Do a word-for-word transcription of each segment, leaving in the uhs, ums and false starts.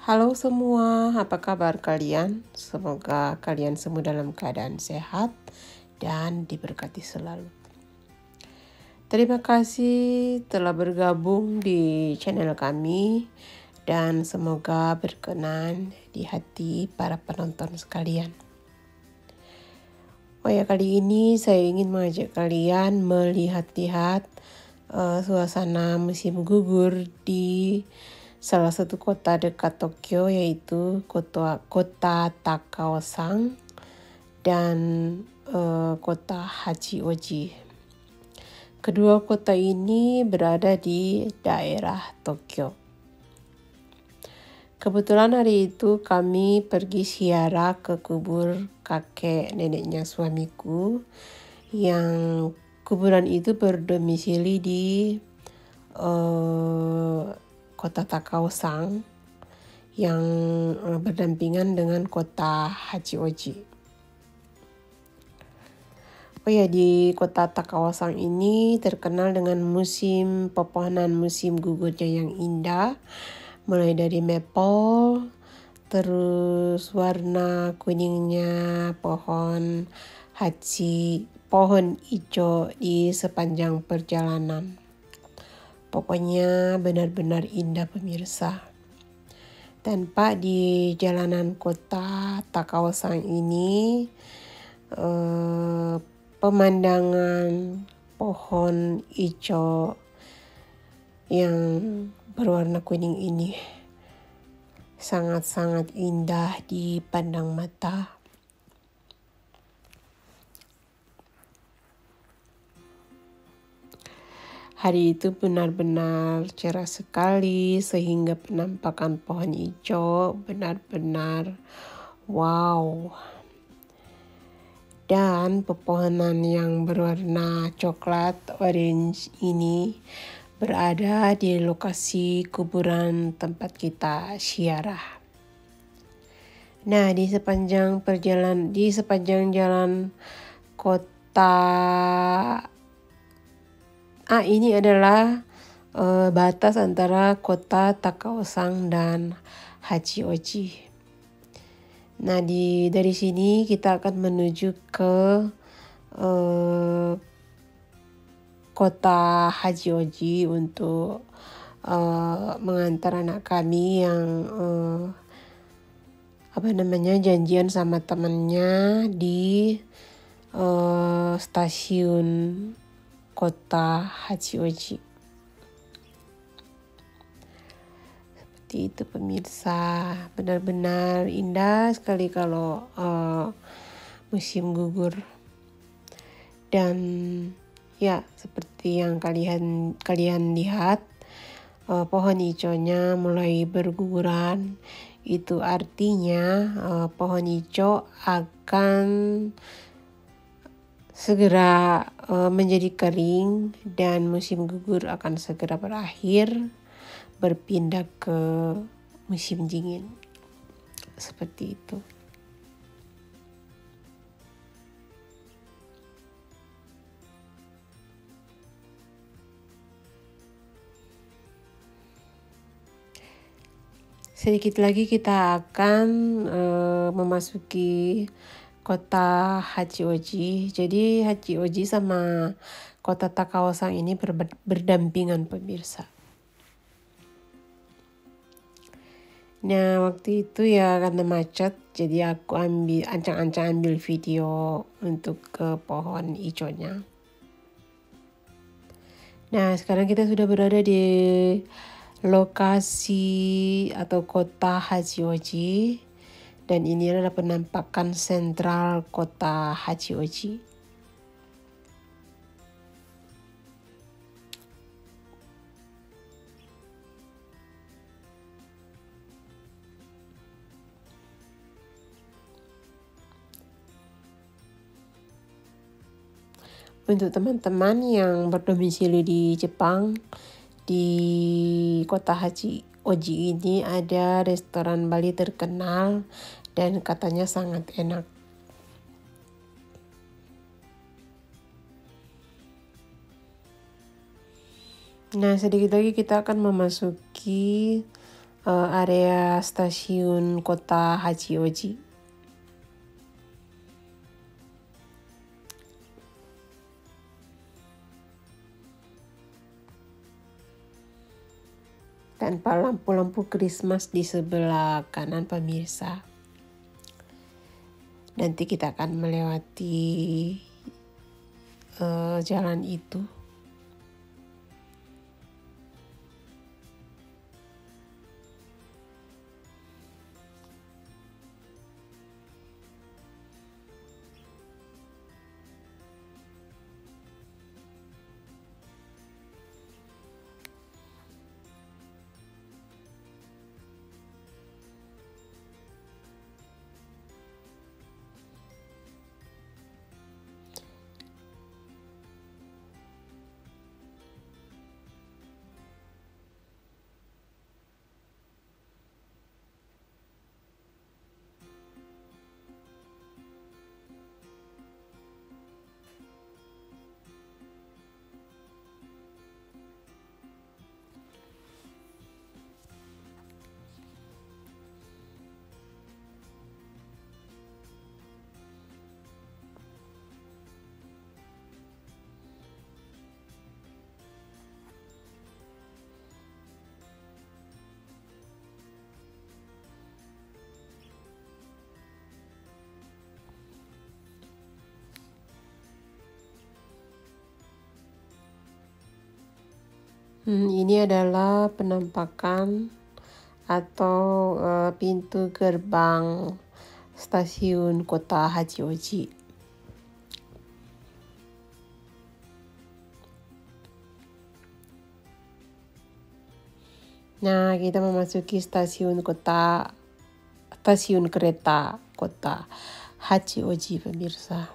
Halo semua, apa kabar kalian? Semoga kalian semua dalam keadaan sehat dan diberkati selalu. Terima kasih telah bergabung di channel kami dan semoga berkenan di hati para penonton sekalian. Oh ya, kali ini saya ingin mengajak kalian melihat-lihat uh, suasana musim gugur di salah satu kota dekat Tokyo, yaitu kota, kota Takaosan dan uh, kota Hachioji. Kedua kota ini berada di daerah Tokyo. Kebetulan hari itu kami pergi ziarah ke kubur kakek neneknya suamiku, yang kuburan itu berdomisili di uh, kota Takaosan yang uh, berdampingan dengan kota Hachioji. Oh ya, di kota Takaosan ini terkenal dengan musim pepohonan musim gugurnya yang indah, mulai dari maple, terus warna kuningnya pohon hachi, pohon ijo di sepanjang perjalanan. Pokoknya benar-benar indah pemirsa. Dan Pak, di jalanan kota Takaosan ini eh, pemandangan pohon ijo yang berwarna kuning ini sangat-sangat indah dipandang mata. Hari itu benar-benar cerah sekali sehingga penampakan pohon hijau benar-benar wow. Dan pepohonan yang berwarna coklat orange ini berada di lokasi kuburan tempat kita ziarah. Nah, di sepanjang perjalanan di sepanjang jalan kota Ah, ini adalah uh, batas antara kota Takaosan dan Hachioji. Nah, di dari sini kita akan menuju ke uh, kota Hachioji untuk uh, mengantar anak kami yang uh, apa namanya janjian sama temannya di uh, stasiun kota Hachioji. Seperti itu pemirsa, benar-benar indah sekali kalau uh, musim gugur. Dan ya, seperti yang kalian kalian lihat, uh, pohon hijaunya mulai berguguran. Itu artinya uh, pohon hijau akan segera uh, menjadi kering dan musim gugur akan segera berakhir, berpindah ke musim dingin. Seperti itu. Sedikit lagi kita akan uh, memasuki kota Hachioji. Jadi Hachioji sama kota Takaosan ini ber- berdampingan pemirsa. Nah, waktu itu ya karena macet, jadi aku ambil ancang-ancang ambil video untuk ke pohon ijonya. Nah, sekarang kita sudah berada di lokasi atau kota Hachioji. Dan ini adalah penampakan sentral kota Hachioji. Untuk teman-teman yang berdomisili di Jepang, di kota Hachioji ini ada restoran Bali terkenal dan katanya sangat enak. Nah, sedikit lagi kita akan memasuki uh, area stasiun kota Hachioji. Tanpa lampu-lampu Christmas di sebelah kanan pemirsa. Nanti kita akan melewati uh, jalan itu. Hmm, ini adalah penampakan atau uh, pintu gerbang stasiun kota Hachioji. Nah, kita memasuki stasiun kota, stasiun kereta kota Hachioji pemirsa.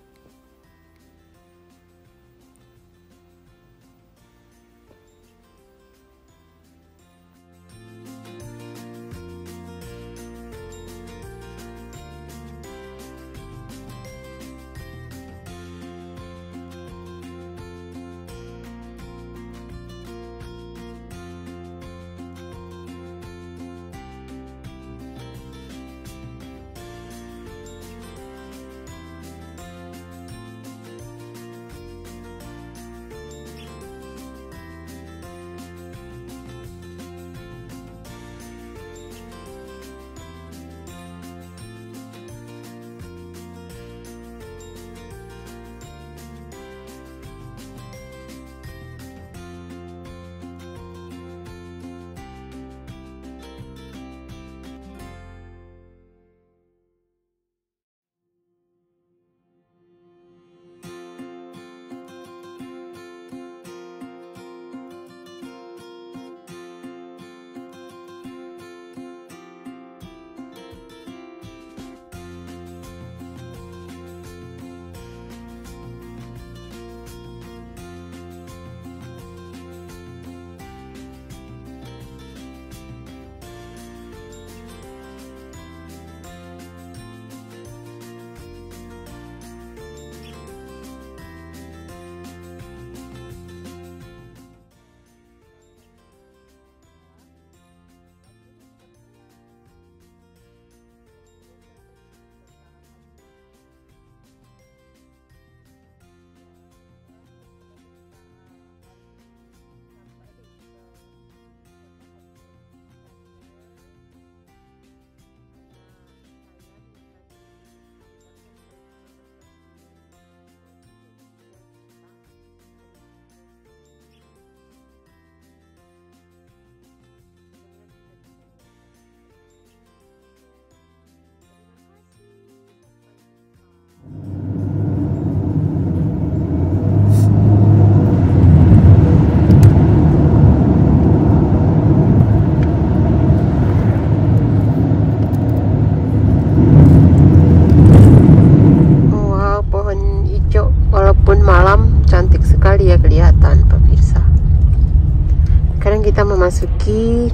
Kita memasuki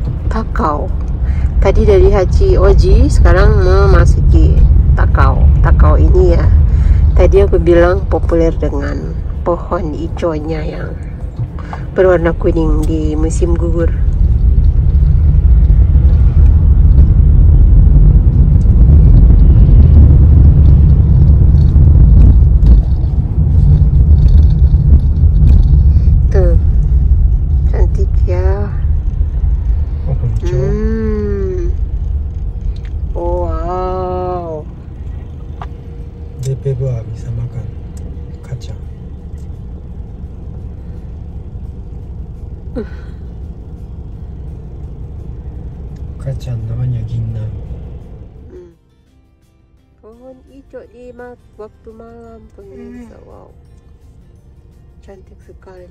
Takao. Tadi dari Hachioji, sekarang memasuki Takao. Takao ini ya, tadi aku bilang populer dengan pohon ijonya yang berwarna kuning di musim gugur. pohon hijau di ma waktu malam pemirsa. Hmm. Wow, cantik sekali.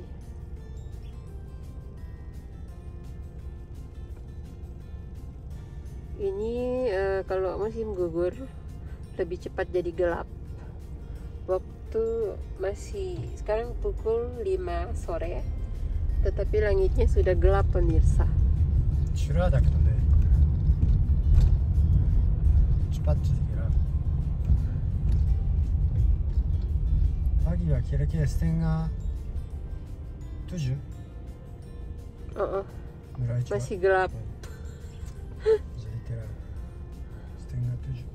Ini uh, kalau musim gugur lebih cepat jadi gelap. Waktu masih sekarang pukul lima sore, tetapi langitnya sudah gelap pemirsa. Cerah dah gitu deh. Cepat jadi gelap. Pagi ya kira-kira setengah tujuh. Uh -uh. Masih gelap. Jadi kira setengah tujuh.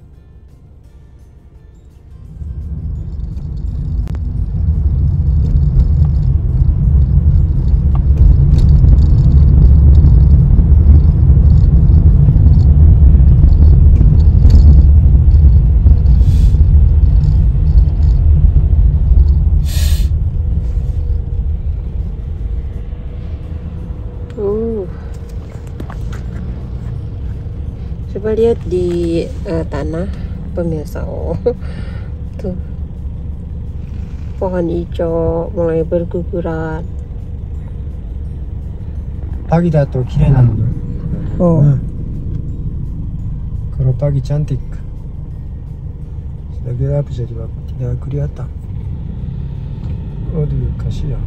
Coba lihat di uh, tanah pemirsa. Oh, tuh pohon hijau mulai berguguran. Pagi dato kirei na no. Oh. Hmm. Kalau pagi cantik. Sudah gelap jadi tidak kelihatan. Aduh, kasihan.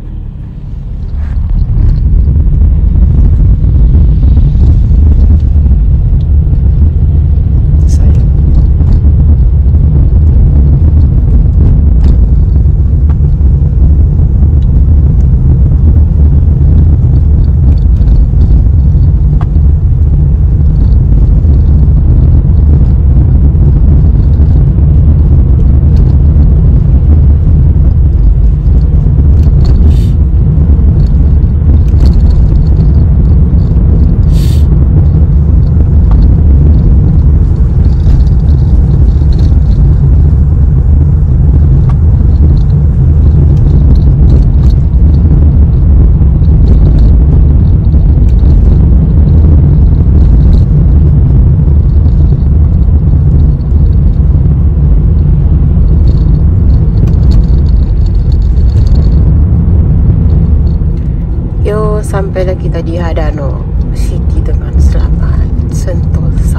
Sampailah kita di Hadano City dengan selamat, sentosa.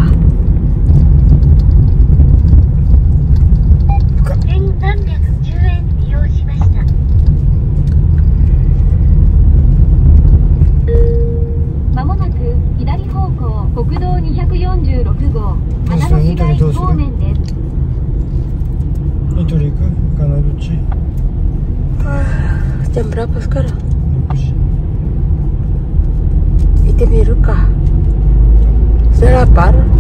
Jam berapa sekarang? Kita miru kah? Saya lapar.